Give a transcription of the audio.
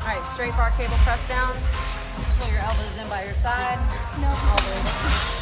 All right, straight bar cable press downs. Pull your elbows in by your side. No. All the way down.